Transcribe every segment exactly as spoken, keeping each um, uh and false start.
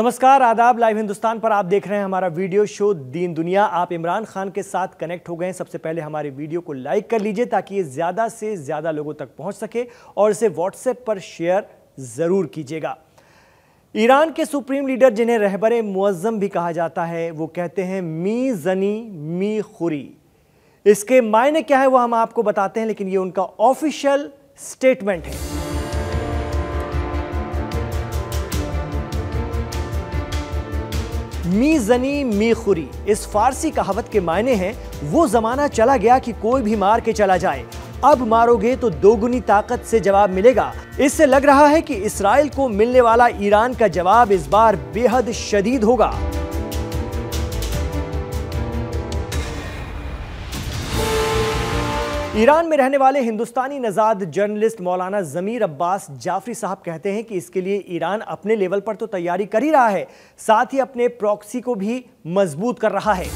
नमस्कार, आदाब। लाइव हिंदुस्तान पर आप देख रहे हैं हमारा वीडियो शो दीन दुनिया। आप इमरान खान के साथ कनेक्ट हो गए हैं। सबसे पहले हमारे वीडियो को लाइक कर लीजिए ताकि ये ज़्यादा से ज़्यादा लोगों तक पहुंच सके और इसे व्हाट्सएप पर शेयर ज़रूर कीजिएगा। ईरान के सुप्रीम लीडर, जिन्हें रहबरे मुअज्जम भी कहा जाता है, वो कहते हैं मी जनी मी खुरी। इसके मायने क्या है वो हम आपको बताते हैं, लेकिन ये उनका ऑफिशियल स्टेटमेंट है। मी जनी मी खुरी इस फारसी कहावत के मायने हैं, वो जमाना चला गया कि कोई भी मार के चला जाए, अब मारोगे तो दोगुनी ताकत से जवाब मिलेगा। इससे लग रहा है कि इस्राइल को मिलने वाला ईरान का जवाब इस बार बेहद शदीद होगा। ईरान में रहने वाले हिंदुस्तानी नजाद जर्नलिस्ट मौलाना जमीर अब्बास जाफरी साहब कहते हैं कि इसके लिए ईरान अपने लेवल पर तो तैयारी कर ही रहा है, साथ ही अपने प्रॉक्सी को भी मजबूत कर रहा है।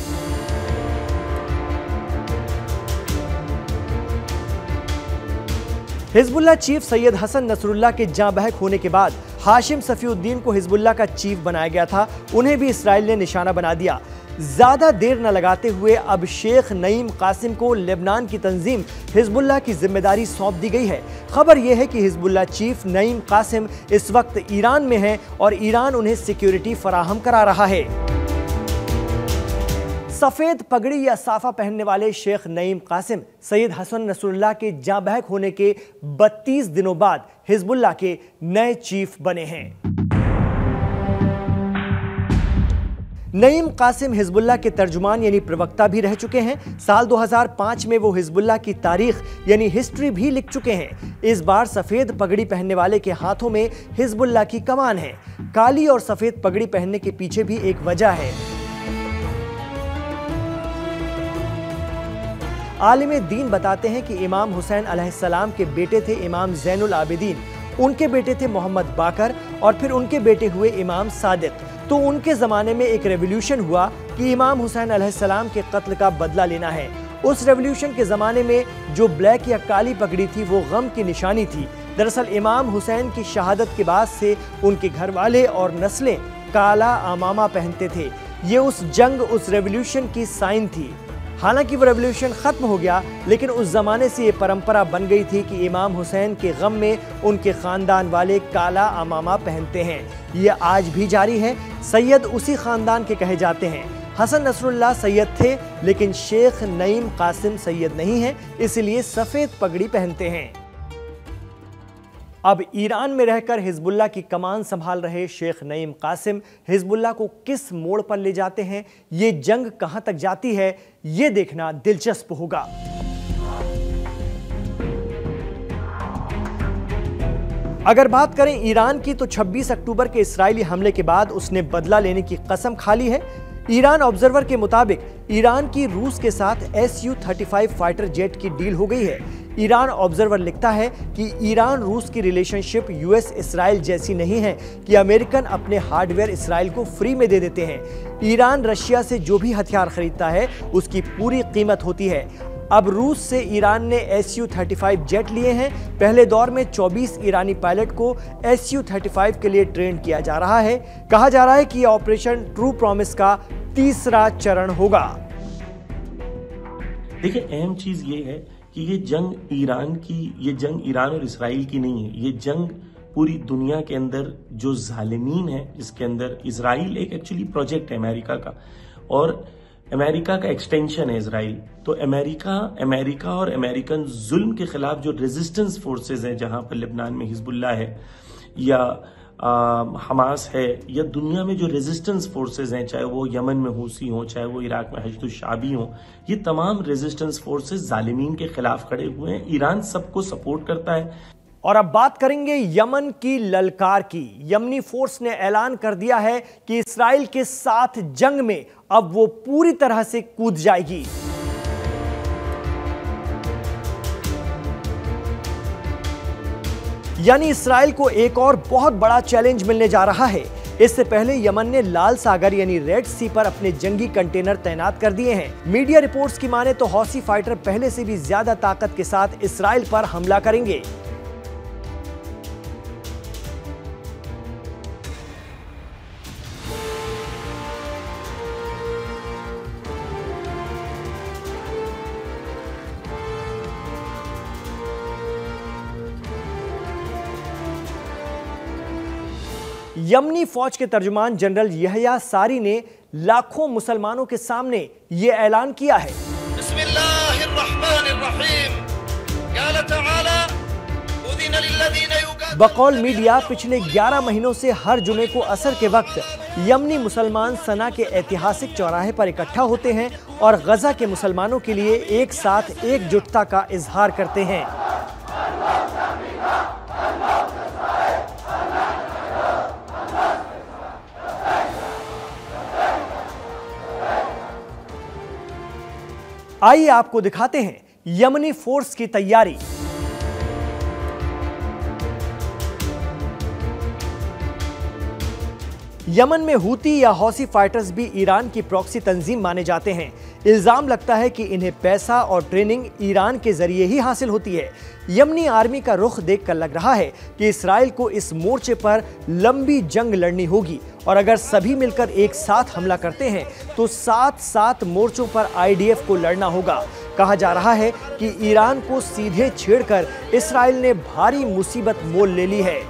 Hezbollah chief Sayyed Hassan Nasrallah के जाँ बहक होने के बाद हाशिम सफीउद्दीन को हिजबुल्लाह का चीफ बनाया गया था, उन्हें भी इसराइल ने निशाना बना दिया। ज्यादा देर न लगाते हुए अब शेख नईम कासिम को लेबनान की तंजीम हिजबुल्लाह की जिम्मेदारी सौंप दी गई है। खबर यह है कि हिजबुल्लाह चीफ नईम कासिम इस वक्त ईरान में हैं और ईरान उन्हें सिक्योरिटी फराहम करा रहा है। सफेद पगड़ी या साफा पहनने वाले Sheikh Naim Qassem Sayyed Hassan Nasrallah के जाँ बहक होने के बत्तीस दिनों बाद हिजबुल्लाह के नए चीफ बने हैं। नईम कासिम हिजबुल्लाह के तर्जुमान यानी प्रवक्ता भी रह चुके हैं। साल दो हज़ार पाँच में वो हिजबुल्लाह की तारीख यानी हिस्ट्री भी लिख चुके हैं। इस बार सफेद पगड़ी पहनने वाले के हाथों में हिजबुल्लाह की कमान है। काली और सफेद पगड़ी पहनने के पीछे भी एक वजह है। आलिम दीन बताते हैं कि इमाम हुसैन अलैहिस्सलाम के बेटे थे इमाम ज़ैनुल आबिदीन, उनके बेटे थे मोहम्मद बाकर और फिर उनके बेटे हुए इमाम सादिक। तो उनके ज़माने में एक रेवोल्यूशन हुआ कि इमाम हुसैन अलैहिस्सलाम के कत्ल का बदला लेना है। उस रेवोल्यूशन के ज़माने में जो ब्लैक या काली पगड़ी थी वो गम की निशानी थी। दरअसल इमाम हुसैन की शहादत के बाद से उनके घर वाले और नस्लें काला अमामा पहनते थे। ये उस जंग, उस रेवोल्यूशन की साइन थी। हालांकि वो रेवोल्यूशन खत्म हो गया, लेकिन उस जमाने से ये परंपरा बन गई थी कि इमाम हुसैन के गम में उनके खानदान वाले काला अमामा पहनते हैं। ये आज भी जारी है। सैयद उसी खानदान के कहे जाते हैं। हसन नसरुल्लाह सैयद थे, लेकिन शेख नईम कासिम सैयद नहीं है, इसलिए सफेद पगड़ी पहनते हैं। अब ईरान में रहकर हिजबुल्लाह की कमान संभाल रहे शेख नईम कासिम हिजबुल्लाह को किस मोड़ पर ले जाते हैं, ये जंग कहां तक जाती है, ये देखना दिलचस्प होगा। अगर बात करें ईरान की, तो छब्बीस अक्टूबर के इस्राएली हमले के बाद उसने बदला लेने की कसम खा ली है। ईरान ऑब्जर्वर के मुताबिक ईरान की रूस के साथ S U thirty five fighter jet की डील हो गई है। ईरान ऑब्जर्वर लिखता है कि ईरान रूस की रिलेशनशिप यूएस इसराइल जैसी नहीं है कि अमेरिकन अपने हार्डवेयर इसराइल को फ्री में दे देते हैं। ईरान रशिया से जो भी हथियार खरीदता है उसकी पूरी कीमत होती है। अब रूस से ईरान ने S U thirty five jet लिए हैं। पहले दौर में चौबीस ईरानी पायलट को एस यू थर्टी फाइव के लिए ट्रेन किया जा रहा है। कहा जा रहा है कि यह ऑपरेशन ट्रू प्रॉमिस का तीसरा चरण होगा। देखिए, अहम चीज ये है कि ये जंग ईरान की, ये जंग ईरान और इसराइल की नहीं है। ये जंग पूरी दुनिया के अंदर जो जालिमीन है, जिसके अंदर इसराइल एक एक्चुअली प्रोजेक्ट है अमेरिका का, और अमेरिका का एक्सटेंशन है इसराइल। तो अमेरिका अमेरिका और अमेरिकन जुल्म के खिलाफ जो रेजिस्टेंस फोर्सेज हैं, जहां पर लेबनान में हिजबुल्लाह है या आ, हमास है, या दुनिया में जो रेजिस्टेंस फोर्सेज हैं, चाहे वो यमन में हूसी हो, चाहे वो इराक में हशद शाबी हो, ये तमाम रेजिस्टेंस फोर्सेज जालिमीन के खिलाफ खड़े हुए हैं। ईरान सबको सपोर्ट करता है। और अब बात करेंगे यमन की ललकार की। यमनी फोर्स ने ऐलान कर दिया है कि इसराइल के साथ जंग में अब वो पूरी तरह से कूद जाएगी। यानी इसराइल को एक और बहुत बड़ा चैलेंज मिलने जा रहा है। इससे पहले यमन ने लाल सागर यानी रेड सी पर अपने जंगी कंटेनर तैनात कर दिए हैं। मीडिया रिपोर्ट्स की माने तो हौसी फाइटर पहले से भी ज्यादा ताकत के साथ इसराइल पर हमला करेंगे। यमनी फौज के तर्जुमान जनरल यहया सारी ने लाखों मुसलमानों के सामने ये ऐलान किया है। बकौल मीडिया पिछले ग्यारह महीनों से हर जुमे को असर के वक्त यमनी मुसलमान सना के ऐतिहासिक चौराहे पर इकट्ठा होते हैं और गजा के मुसलमानों के लिए एक साथ एकजुटता का इजहार करते हैं। आइए आपको दिखाते हैं यमनी फोर्स की तैयारी। यमन में हूती या हौसी फाइटर्स भी ईरान की प्रॉक्सी तंजीम माने जाते हैं। इल्जाम लगता है कि इन्हें पैसा और ट्रेनिंग ईरान के जरिए ही हासिल होती है। यमनी आर्मी का रुख देखकर लग रहा है कि इसराइल को इस मोर्चे पर लंबी जंग लड़नी होगी और अगर सभी मिलकर एक साथ हमला करते हैं तो सात सात मोर्चों पर आई डी एफ को लड़ना होगा। कहा जा रहा है कि ईरान को सीधे छेड़कर इसराइल ने भारी मुसीबत मोल ले ली है।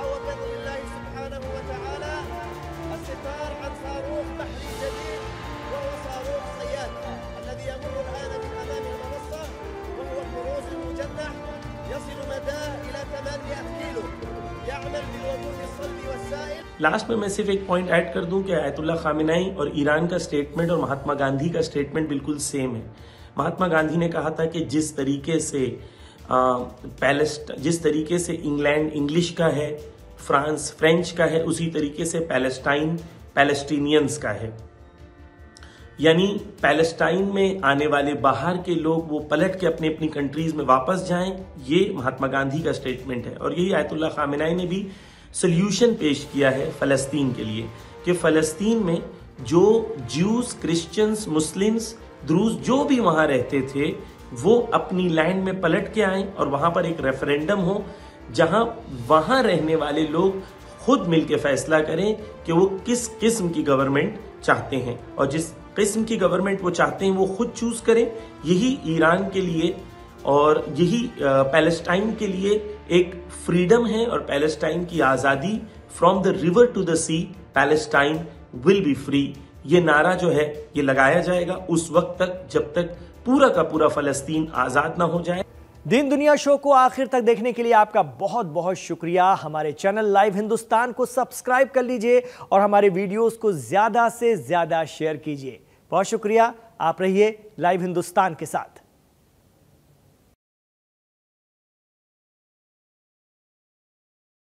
लास्ट में मैं सिर्फ एक पॉइंट ऐड कर दूं कि आयतुल्लाह खामेनेई और ईरान का स्टेटमेंट और महात्मा गांधी का स्टेटमेंट बिल्कुल सेम है। महात्मा गांधी ने कहा था कि जिस तरीके से पैलेस्ट जिस तरीके से इंग्लैंड इंग्लिश का है, फ्रांस फ्रेंच का है, उसी तरीके से पैलेस्टाइन पैलेस्टीनियंस का है। यानी पैलेस्टाइन में आने वाले बाहर के लोग वो पलट के अपनी अपनी कंट्रीज में वापस जाएं, ये महात्मा गांधी का स्टेटमेंट है। और यही आयतुल्लाह खामेनेई ने भी सोल्यूशन पेश किया है फलस्तीन के लिए कि फलस्तीन में जो ज्यूज, क्रिश्चियंस, मुस्लिम्स, द्रूज जो भी वहां रहते थे वो अपनी लैंड में पलट के आए और वहां पर एक रेफरेंडम हो जहां वहां रहने वाले लोग खुद मिलकर फैसला करें कि वो किस किस्म की गवर्नमेंट चाहते हैं और जिस किस्म की गवर्नमेंट वो चाहते हैं वो खुद चूज करें। यही ईरान के लिए और यही पैलेस्टाइन के लिए एक फ्रीडम है और पैलेस्टाइन की आजादी। From the river to the sea Palestine will be free, ये नारा जो है ये लगाया जाएगा उस वक्त तक जब तक पूरा का पूरा फलस्तीन आजाद ना हो जाए। दिन दुनिया शो को आखिर तक देखने के लिए आपका बहुत बहुत शुक्रिया। हमारे चैनल लाइव हिंदुस्तान को सब्सक्राइब कर लीजिए और हमारे वीडियोस को ज्यादा से ज्यादा शेयर कीजिए। बहुत शुक्रिया। आप रहिए लाइव हिंदुस्तान के साथ।